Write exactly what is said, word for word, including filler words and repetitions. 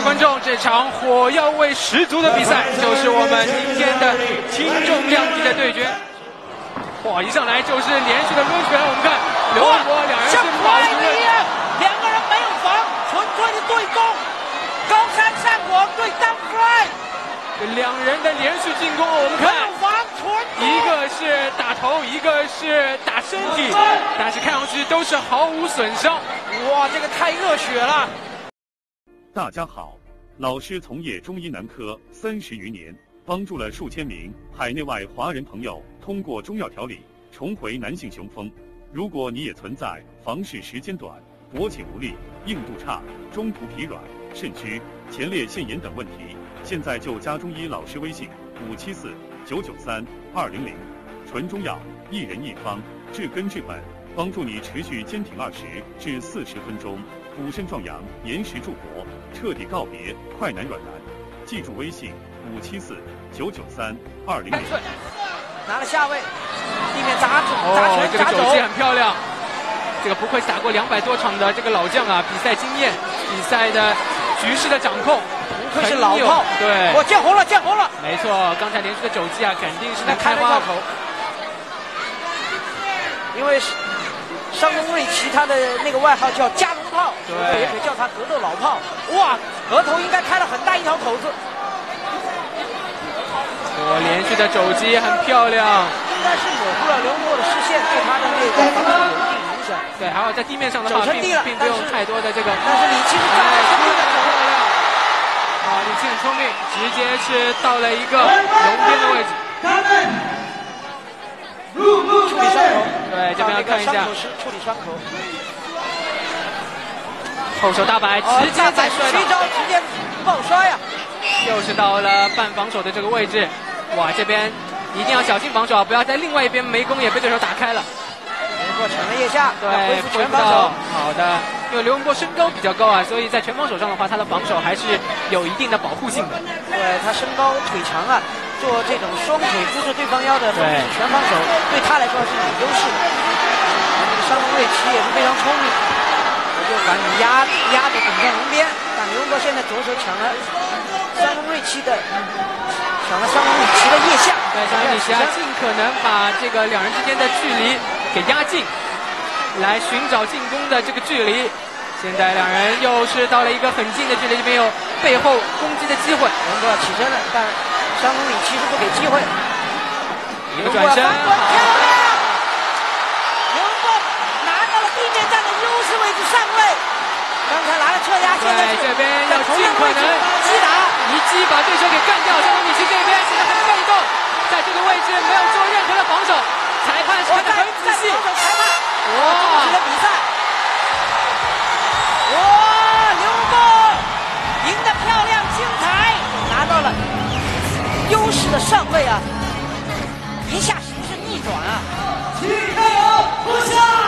分钟，这场火药味十足的比赛，就是我们今天的轻重量级的对决。哇，一上来就是连续的抡拳，我们看刘文博两人是保持着， 两个人没有防，纯粹的对攻，高山上火对当 fly。 两人的连续进攻，我们看一个是打头，一个是打身体，但是看上去都是毫无损伤。 哇，这个太热血了！ 大家好，老师从业中医男科三十余年，帮助了数千名海内外华人朋友通过中药调理重回男性雄风。如果你也存在房事时间短、勃起无力、硬度差、中途疲软、肾虚、前列腺炎等问题，现在就加中医老师微信五七四九九三二零零，纯中药，一人一方，治根治本，帮助你持续坚挺二十至四十分钟，补肾壮阳，延时助勃，彻底告别快男软男。记住微信五七四九九三二零零。 拿了下位，地面砸砸哦， 拳这个肘砸肘击很漂亮。这个不愧是打过两百多场的这个老将啊，比赛经验，比赛的局势的掌控。 不愧是老炮， 对， 我见红了，见红了。 没错，刚才连续的肘击啊，肯定是能开花口。 因为山东瑞奇他的那个外号叫加农炮， 对， 也可以叫他格斗老炮。哇，额头应该开了很大一条口子。 我连续的肘击很漂亮， 应该是模糊了刘文博的视线，对他的那个防守有一定影响。 对，还有在地面上的话，并并不用太多的这个。 但是李奇是站在身边的漂亮。啊，李奇很聪明，直接是到了一个龙边的位置。 处理伤口， 对，这边要看一下。 伤口师处理伤口。 后手大摆，直接在摔倒，一招直接爆摔呀！ 又是到了半防守的这个位置，哇，这边一定要小心防守，不要在另外一边没攻也被对手打开了。 刘文博抢了腋下， 对， 恢复全防守。 好的，因为刘文博身高比较高啊，所以在全防守上的话，他的防守还是有一定的保护性的。 对，他身高腿长啊，做这种双腿箍住对方腰的，或者是全防守，对他来说是有优势的。这个山东瑞奇也是非常聪明，我就把你压压着顶在龙边，但刘文博现在左手抢了山东瑞奇的，抢了山东瑞奇的腋下。 对，山东瑞奇啊，尽可能把这个两人之间的距离给压近，来寻找进攻的这个距离。现在两人又是到了一个很近的距离，这边有背后攻击的机会。 刘文博起身了，但山东瑞奇是不给机会。 一个转身，好。 刘文博拿到了地面战的优势位置上位。刚才拿了侧压，现在这边要尽可能击打， 一击把对手给干掉。山东瑞奇这边现在很被动，在这个位置没有做任何的防守，裁判看得很仔细。 裁判， 哇， 这个比赛，哇，刘文博赢得漂亮精彩，拿到了优势的上位啊，一下形势逆转啊！加油，不下。